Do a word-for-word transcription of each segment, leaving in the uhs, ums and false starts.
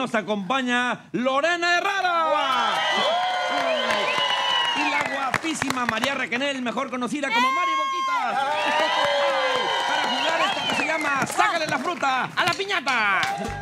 nos acompaña Lorena Herrera. Y la guapísima María Raquenel, mejor conocida como Mari Boquitas. Para jugar esto que se llama Sácale la fruta a la piñata.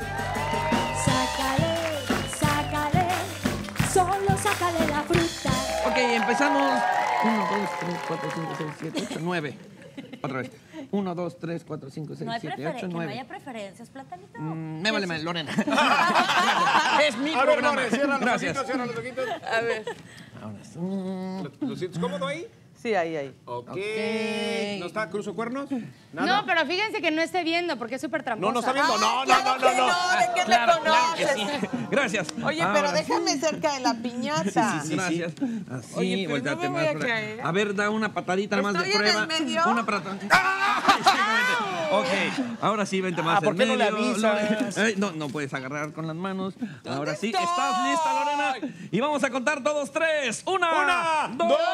Sácale, sácale, solo sácale la fruta. Ok, empezamos. Uno, dos, tres, cuatro, cinco, seis, siete, ocho, nueve. Otra vez. Uno, dos, tres, cuatro, cinco, seis, No hay siete, preferen- ocho, que no nueve. haya preferencias, Platanito. Mm, me vale mal, Lorena. Es mi A ver, programa. Lore, cierra los Gracias. ojitos, cierra los ojitos. A ver. Ahora sí. Mm, ¿Lo, lo sientes cómodo ahí? Sí, ahí, ahí. Ok. Ok. ¿No está cruzo cuernos? Nada. No, pero fíjense que no esté viendo porque es súper tramposa. No, no está viendo. No, no, Claro no, no, que no. no, ¿de qué claro, me claro que conoces? sí. Gracias. Oye, Ahora pero sí. déjame cerca de la piñata. Sí, gracias. Así, Oye, pero volteate no me más. voy a por ahí. caer. A ver, da una patadita nada más de ¿Estoy en prueba. el medio? Una patadita. ¡Ah! Exactamente. Ok, ahora sí, vente más Ah, ¿por en qué no le medio, avisas? Lore. Ay, no, no puedes agarrar con las manos. Ahora sí, ¿estás lista, Lorena? Y vamos a contar todos tres. Una, Una, dos, dos,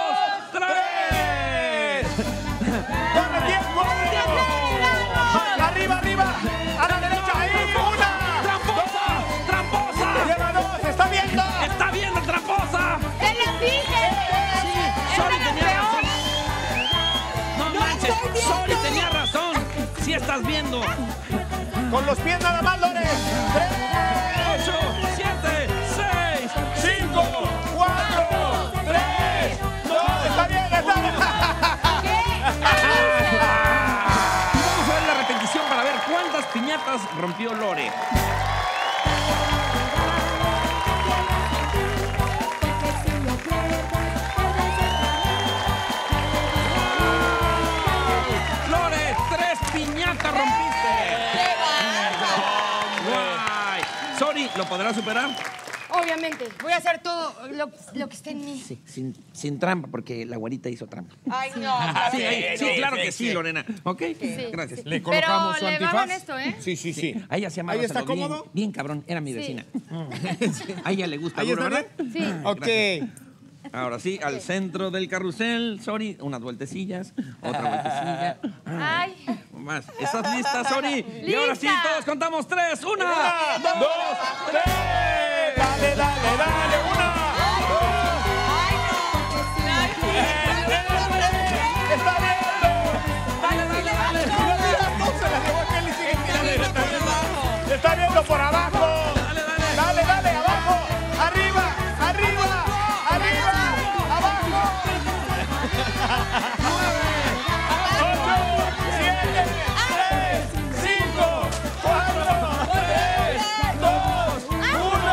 tres. ¡Dame tiempo! ¡Arriba, arriba! ¡A la derecha! ¡Ahí! ¡Una! ¡Tramposa! ¡Tramposa! ¡Lleva dos! ¡Está viendo! ¡Está viendo, tramposa! ¡Te lo dije! Sori ¡Esta tenía era razón. No manches, estoy viendo. Sori tenía razón. Sí estás viendo. ¡Con los pies nada más, Lore! ¡Tres! Ocho, siete, seis. ¡Cinco! ¡Cuatro! ¡Tres! ¡Dos! ¡Está bien! ¡Está bien! Y vamos a ver la repetición para ver cuántas piñatas rompió Lore. Porque si lo pierdes, pierdes el Lore, tres piñatas rompiste. Guay. Sori, ¿lo podrás superar? Obviamente, voy a hacer todo lo, lo que esté en mí. Sí, sin, sin trampa, porque la güerita hizo trampa. Ay, no. Sí, ahí- sí, claro que sí, Lorena. ¿Ok? Gracias. Le Pero colocamos su le va antifaz. con esto, ¿eh? Sí, sí, sí. A ella se llama ¿Ahí está bien, cómodo? bien cabrón, era mi Sí. vecina. A ella le gusta ¿Ahí duro, está ¿verdad? bien? Sí. Ok. Ahora sí, al centro del carrusel, Sori, unas vueltecillas, otra vueltecilla. Ay. Más. ¿Estás lista, Sori? Y ahora sí, ¡Lista! todos contamos tres. Una, Una, dos, dos, tres. Dale, dale, dale. Una, dos, está viendo. dale, dale, dale. Mira, mira, no se la llevó aquel y sigue mirando. Está viendo. Está viendo por abajo. Dale, dale. Dale, dale, abajo. Arriba, arriba, arriba, abajo. Ocho, siete, tres, cinco, cuatro, tres, dos, uno.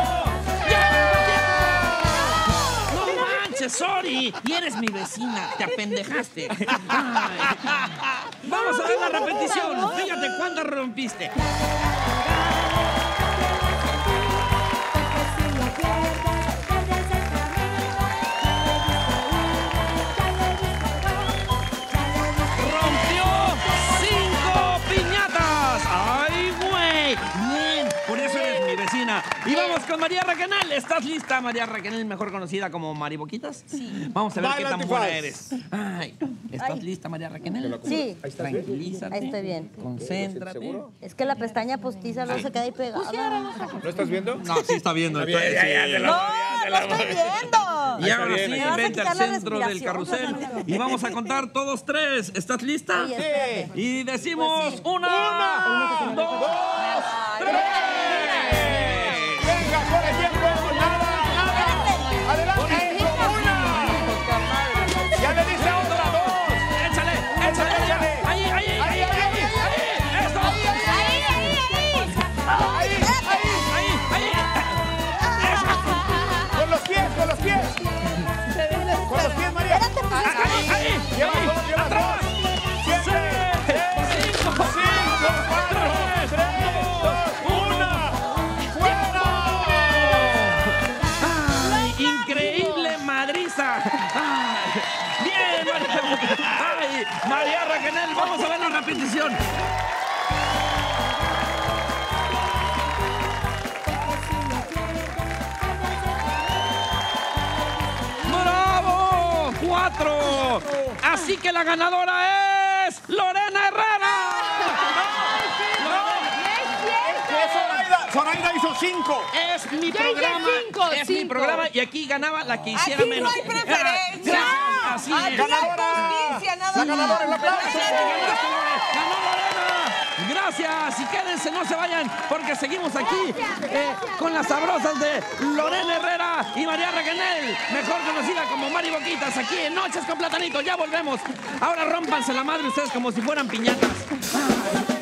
No manches, Sori. Y eres mi vecina. Te apendejaste. Ay. Vamos a ver la repetición. Fíjate cuántas rompiste. Rompió cinco piñatas. ¡Ay, güey! Bien, por eso eres mi vecina. Y vamos con María Raquenel. ¿Estás lista, María Raquenel, mejor conocida como Mari Boquitas? Sí. Vamos a ver Baila qué tan antifaz. buena eres. Ay, ¿estás Ay. lista, María Raquenel? Sí. Tranquilízate. Ahí estoy bien. Concéntrate. Es que la pestaña postiza no se queda ahí pegada. ¿No estás viendo? No, sí está viendo. Está bien, está- ya, ya, sí. te la- No, no estoy viendo. Y ahora bien, sí, ahí está bien. vente Me vas a al quitar la centro del respiración, carrusel Platanito. y vamos a contar todos tres. ¿Estás lista? Oye, espérate. Y decimos Pues sí. una, Una, dos, tres. Venga, fuera de tiempo. Nada, nada. Adelante. Una. Ya le dice otra. Dos. Échale, échale, échale. Ahí, ahí, ahí, ahí, ahí, ahí. Eso. Ahí, ahí, ahí. Ahí, ahí. Con los pies, con los pies. Con los pies, María. Ahí, ahí. Lleva dos, lleva Atrás. dos. Siete, Cinco, cinco, cuatro, tres, dos, una. ¡Fuera! Ay, increíble madriza. Ay, bien, María. Ay, María Raquenel, vamos a ver la repetición. ¡Bravo! ¡Cuatro! Así que la ganadora es Lorena Herrera. Eso, Laida. Zoraida hizo cinco. Es mi Yo hice programa. cinco, es mi cinco. programa y aquí ganaba la que hiciera Aquí menos. no hay preferencia. Gracias, así Aquí es. no hay justicia, nada La ganadora es la ¡Ganó aplauso. Lorena! Gracias y quédense, no se vayan porque seguimos aquí eh, con las sabrosas de Lorena Herrera y María Raquenel, mejor conocida como Mari Boquitas, aquí en Noches con Platanito. Ya volvemos. Ahora rómpanse la madre ustedes como si fueran piñatas.